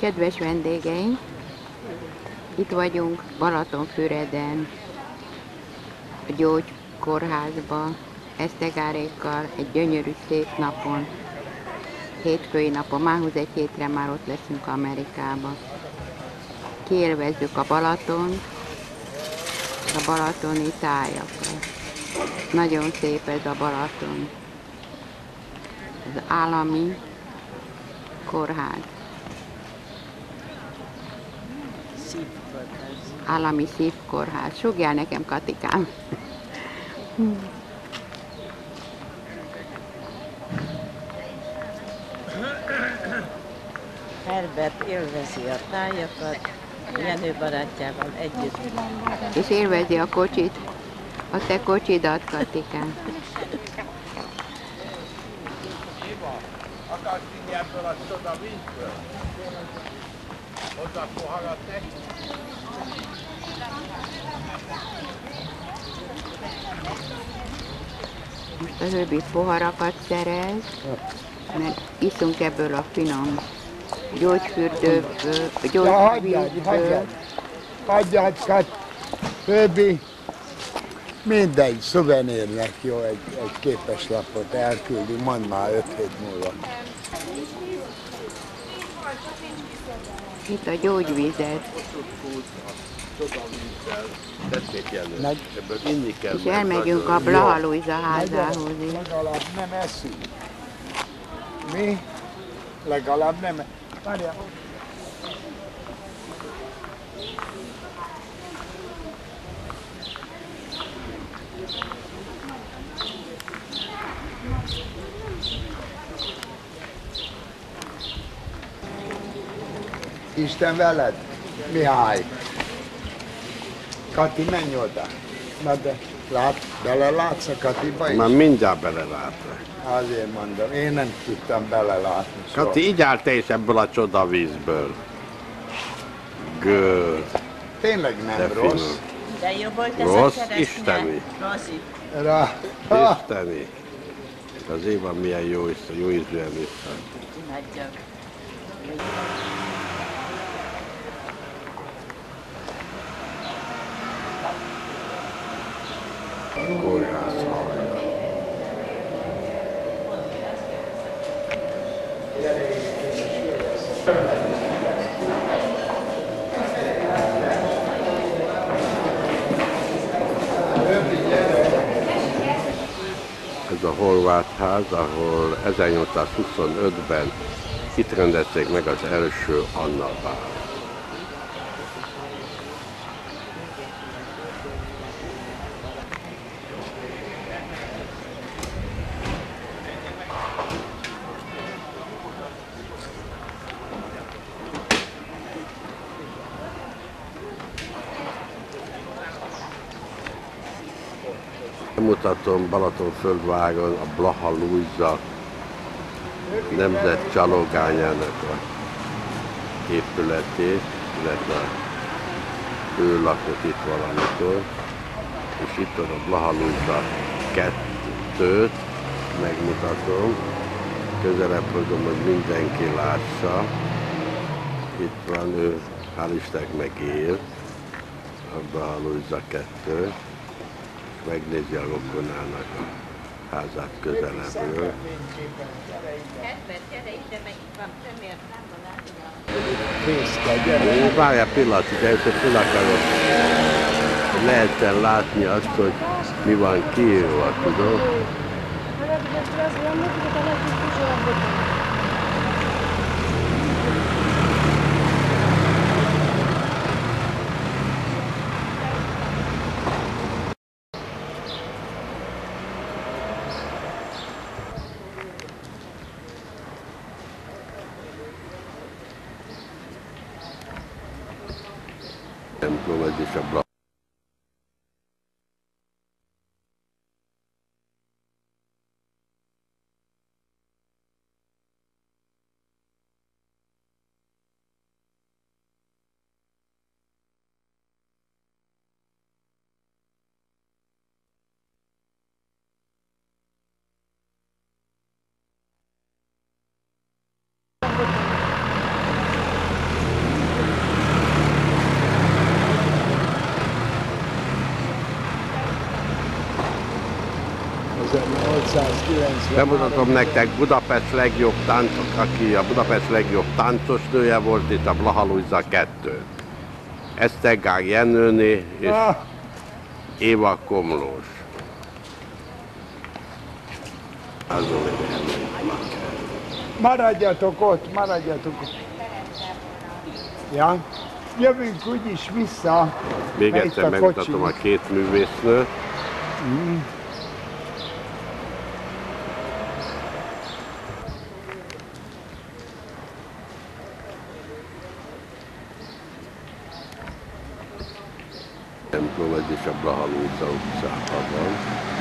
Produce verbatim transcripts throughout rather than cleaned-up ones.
Kedves vendégeink, itt vagyunk Balatonfüreden, a gyógykórházban, esztegárékkal, egy gyönyörű szép napon, hétfői napon, mához egy hétre már ott leszünk Amerikában. Kiélvezzük a Balatont, a balatoni tájakat. Nagyon szép ez a Balaton. Az állami kórház. Állami szívkórház. Sugjál nekem, Katikám. Herbert élvezi a tájakat, Jenő barátjával együtt. És élvezi a kocsit, a te kocsidat, Katikám. Akarsz inni ebből a csoda vízből? Hozzá poharat neki? Most az öbbi poharakat szerez, mert iszunk ebből a finom gyógyfürdőből, Ja, hagyjad, gyógyvízből. hagyjad. Hagyjad, Kat, Föbi. Mindegy, szuvenírnek jó, egy, egy képeslapot elküldi, mondd már öt hét múlva. Itt a gyógyvizet. Tessék jelni, Meg- ebből inni kell. És mert elmegyünk a nagyon- Blaha Lujza házához is. Legalább nem eszünk. Mi? Legalább nem e- Várjál. Isten veled, Mihály. Kati, menj oda. Na de, lát, belelátsz a Katiba is? Már mindjárt belelátlak. Azért mondom, én nem tudtam belelátni soha. Kati, így áll te is ebből a csoda vízből. Good. Tényleg nem De rossz. finom. De jó volt ez Rossz, a cseresznye, isteni. Rozi. Rá. Ha, Isteni. Az évad milyen jó is, jó ízűen vissza. Imádjak. Kórház hallja. Ez a horvát ház, ahol ezernyolcszázhuszonötben itt rendezték meg az első Anna bál. Mutatom Balatonföldvágon a Blaha Lujza nemzet csalogányának a épületét, illetve a ő lakott itt valamitől. És itt van a Blaha Lujza kettőt, megmutatom. Közelebb hozom, hogy mindenki lássa. Itt van ő, hál' Istennek megél, a Blaha Lujza kettő. Megnézi a rokonának a házát közelebbről. Fészke, gyere. Várjál pillanatig, de először föl akarok, hogy lehessen látni azt, hogy mi van kiírva, tudod? Templom, ez is a Blaha. ezerkilencszázkilencven. Bemutatom nektek Budapest legjobb táncok, aki a Budapest legjobb táncos nője volt, itt a Blaha Lujza kettő. Esztergár Jenőné és Ah, Éva Komlós. Azon maradjatok ott, maradjatok ott. Ja, jövünk úgyis vissza. még mert egyszer itt a megmutatom a kocsink. két művésznőt. Templom, ez is a Blaha Lujza utcában van.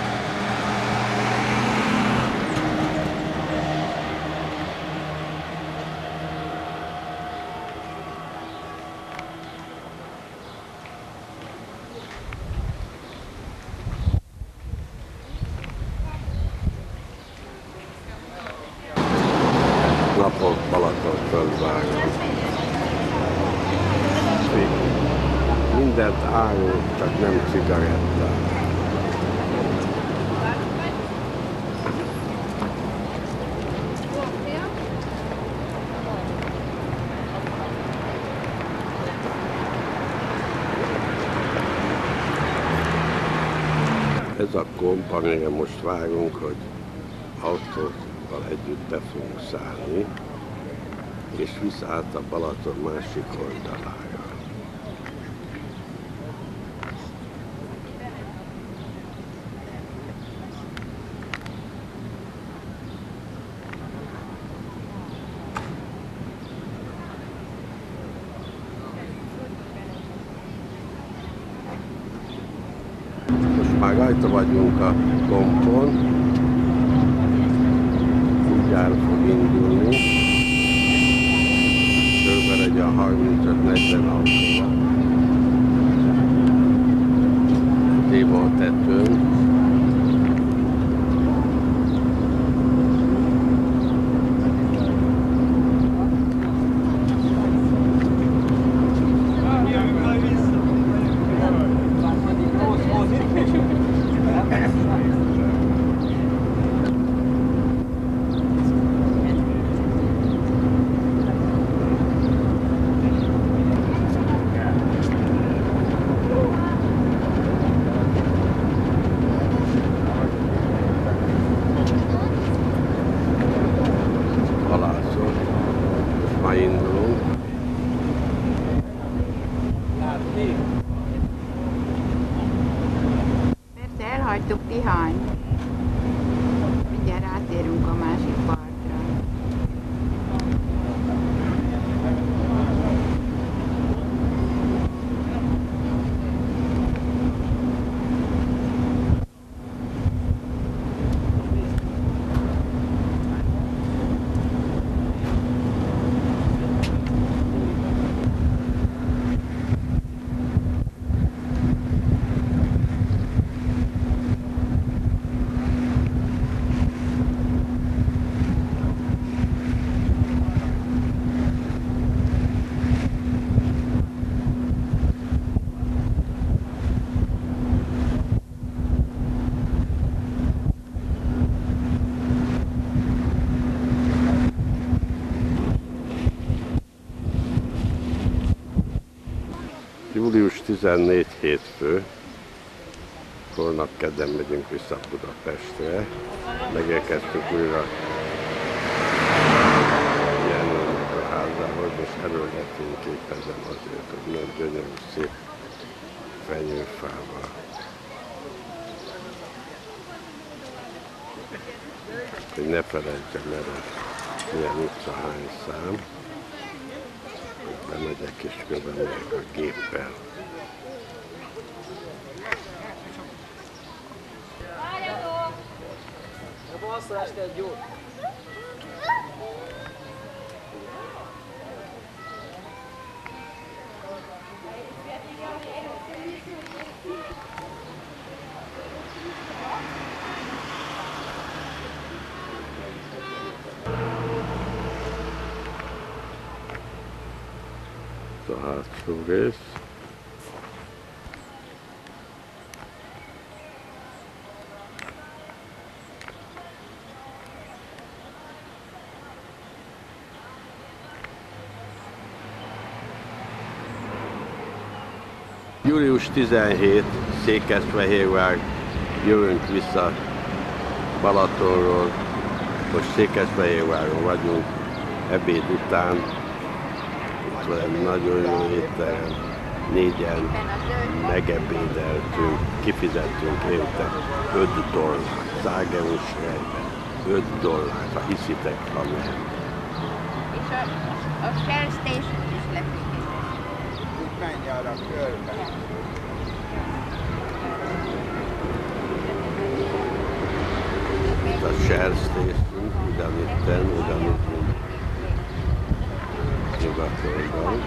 Napok Balaton földvágon. Mindent árul, csak nem cigarettát. Ez a komp, amire most várunk, hogy autóval együtt be fogunk szállni, és vissza át a Balaton másik oldalára. Most már rajta vagyunk a kompon, mindjárt fog indulni, körülbelül egy a harmincöt-negyven autóval. Téva a tetőn. Halászok, most már indulunk. Persze elhagytuk Tihányt. Mindjárt átérünk a másik partra. július tizennégy hétfő, holnap kedden megyünk vissza Budapestre, megérkeztünk újra Jenőnek a házához, és előre fényképezem azért, hogy nem gyönyörű szép fenyőfával. Hogy ne felejtsem el, hogy milyen utca hány szám. Bemegyek és körbeülök a géppel. A hátsó rész. július tizenhetedike, Székesfehérvár, jövünk vissza Balatonról, most Székesfehérváron vagyunk, ebéd után, itt van egy nagyon jó étterem, négyen megebédeltünk, kifizettünk érte öt dollár, szágeus rejben, öt dollár, ha hiszitek, ha nem. És a, a Shell Station is lefigyelő. Itt menj arra körbe. Itt a Shell Station, ugyanitten, ugyanitt, mint nyugatoldal.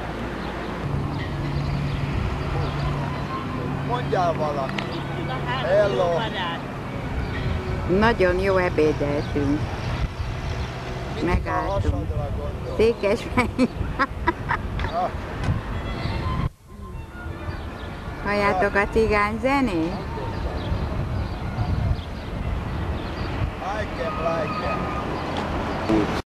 Mondjál valamit. Hello. Nagyon jó ebédeltünk. Megálltunk. Székesfehérvár. Halljátok a cigány zenét? Like him, like him.